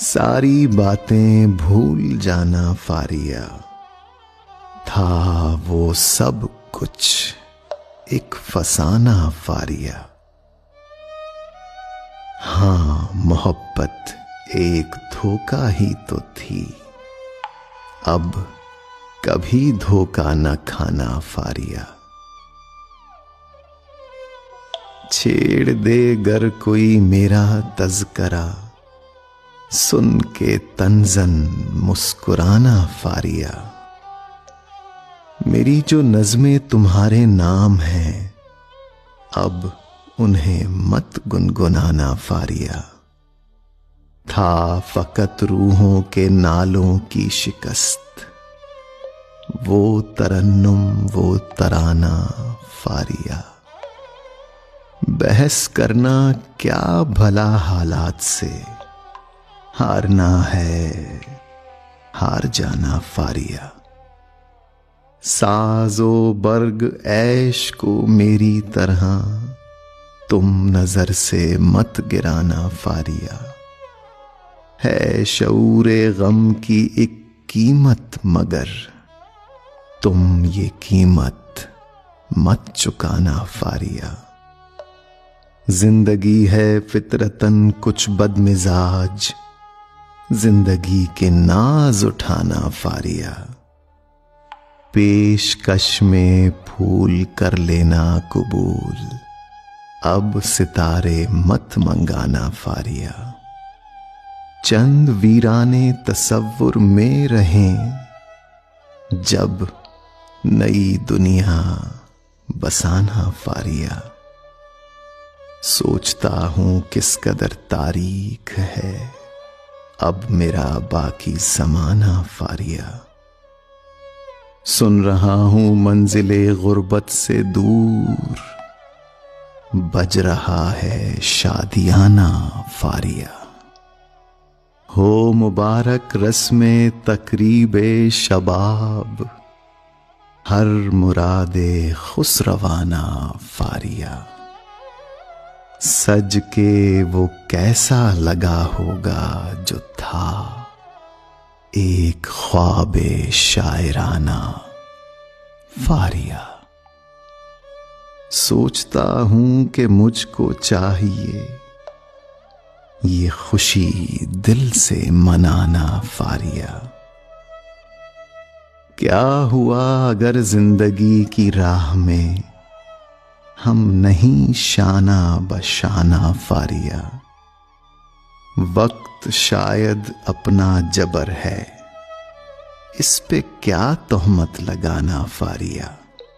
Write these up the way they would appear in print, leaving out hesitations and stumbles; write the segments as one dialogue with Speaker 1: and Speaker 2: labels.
Speaker 1: सारी बातें भूल जाना फारिया, था वो सब कुछ एक फसाना फारिया। हाँ, मोहब्बत एक धोखा ही तो थी, अब कभी धोखा न खाना फारिया। छेड़ दे गर कोई मेरा तज़करा, सुन के तंजन मुस्कुराना फारिया। मेरी जो नज़्में तुम्हारे नाम हैं, अब उन्हें मत गुनगुनाना फारिया। था फकत रूहों के नालों की शिकस्त, वो तरन्नुम वो तराना फारिया। बहस करना क्या भला हालात से, हारना है हार जाना फारिया। साजो बर्ग ऐश को मेरी तरह तुम नजर से मत गिराना फारिया। है शऊरे गम की एक कीमत, मगर तुम ये कीमत मत चुकाना फारिया। जिंदगी है फितरतन कुछ बदमिजाज, जिंदगी के नाज उठाना फारिया। पेशकश में फूल कर लेना कबूल, अब सितारे मत मंगाना फारिया। चंद वीराने तसव्वुर में रहें, जब नई दुनिया बसाना फारिया। सोचता हूं किस कदर तारीख है अब मेरा बाकी ज़माना फारिया। सुन रहा हूं मंजिले गुर्बत से दूर, बज रहा है शादियाना फारिया। हो मुबारक रस्मे तकरीबे शबाब, हर मुरादे खुसरवाना फारिया। सज के वो कैसा लगा होगा जो था एक ख्वाबे शायराना फारिया। सोचता हूं कि मुझको चाहिए ये खुशी दिल से मनाना फारिया। क्या हुआ अगर जिंदगी की राह में हम नहीं शाना बशाना फारिया। वक्त शायद अपना जबर है, इस पे क्या तोहमत लगाना फारिया।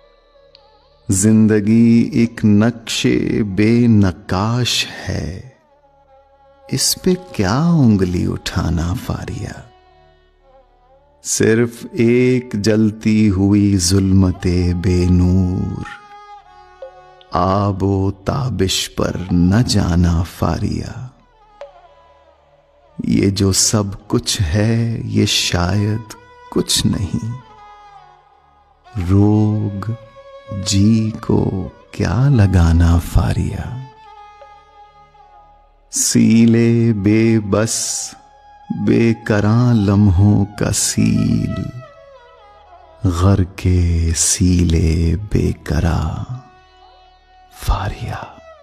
Speaker 1: जिंदगी एक नक्शे बेनकाश है, इस पे क्या उंगली उठाना फारिया। सिर्फ एक जलती हुई जुल्मते बेनूर, आबो ताबिश पर न जाना फारिया। ये जो सब कुछ है ये शायद कुछ नहीं, रोग जी को क्या लगाना फारिया। सीले बेबस बेकरां लम्हों का सील, गर के सीले बेकरा फारिया।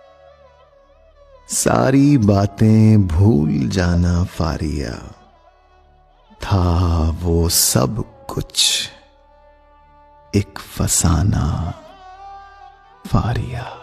Speaker 1: सारी बातें भूल जाना फारिया, था वो सब कुछ एक फसाना फारिया।